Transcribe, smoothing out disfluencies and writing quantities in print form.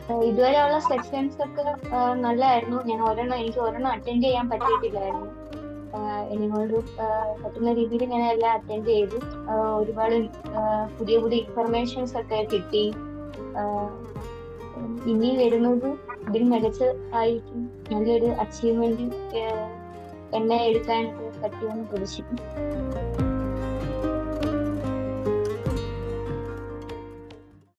ഇതുവരെയുള്ള സെഷൻസ് ഒക്കെ നല്ലതായിരുന്നു. എനിക്ക് ഒരെണ്ണം അറ്റൻഡ് ചെയ്യാൻ പറ്റിയിട്ടില്ലായിരുന്നു. എന്നോട് പറ്റുന്ന രീതിയിൽ ഞാൻ എല്ലാം അറ്റൻഡ് ചെയ്തു. ഒരുപാട് പുതിയ പുതിയ ഇൻഫർമേഷൻസ് ഒക്കെ കിട്ടി. ആഹ് ഇനി വരുന്നത് ഇതിൽ മികച്ച ആയിരിക്കും. നല്ലൊരു അച്ചീവ്മെന്റ് എന്നെ എടുക്കാനൊക്കെ പറ്റുമെന്ന് പ്രതീക്ഷിക്കുന്നു.